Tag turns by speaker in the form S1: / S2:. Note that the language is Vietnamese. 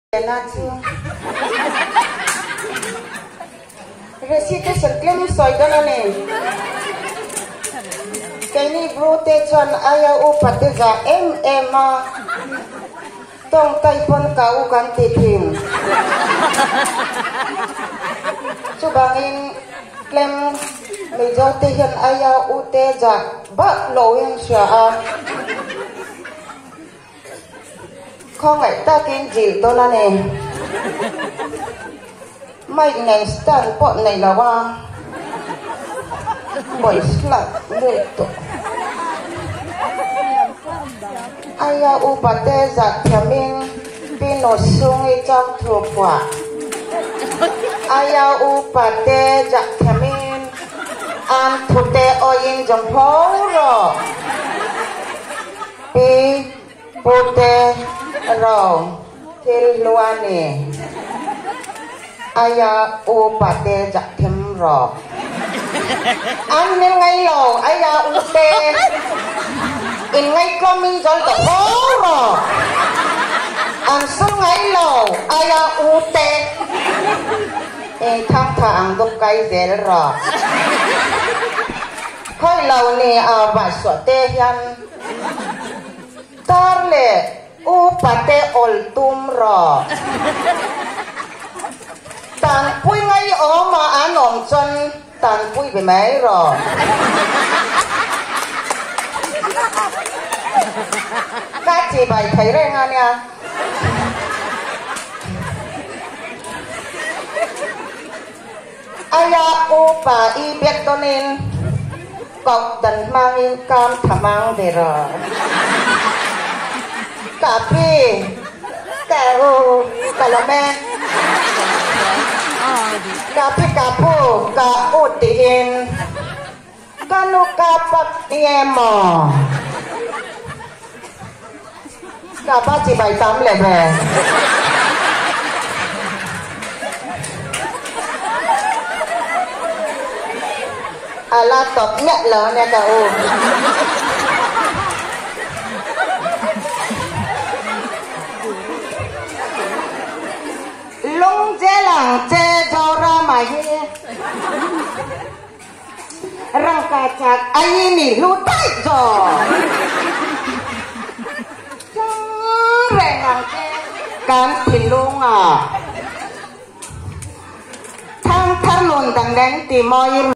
S1: na chu recitation claim soi dona ne kani brote chan aya u pateza ma tong tai pon ka u kan ti phim chu bangin claim me jo te hian aya u te ja ba lo yang sha a không phải ta kinh gì tôi là nè mày này stand bọn này là qua bởi là người tổ ai u bate giặt thèm mình pino sung ấy trong thuộc quả ai u bate giặt thèm mình ăn thuộc tê oyin trong phố rồi pi bute rồi thiên loan nè aya u pate chặt thêm rồi anh nên ngay lầu aya u te in ngay con mình rồi tổ phố rồi anh xuống ngay lầu aya u te em thang thang đục cây dễ rồi khơi lầu nè vài sổ tê hiền tar le u pate ol tum ro tan pui ngay o ma an om chon tan pui be mai ro ka chi bai thai re nga nya aya u pa i bet tonin kok dan mangin kam thamang de ro tapi kau kalau me tapi kapu kau utiin kanu kapak yemo kapak cibai tam lebe ala topnya lo ne kau lông dê làng dê cho ra mà hi răng cà chạc ai nỉ lu tay rồi chẳng rè ngang dê cán thìn luôn à thang thang luôn đằng đánh tìm môi